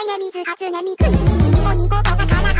いね水初音ミクニコニコと宝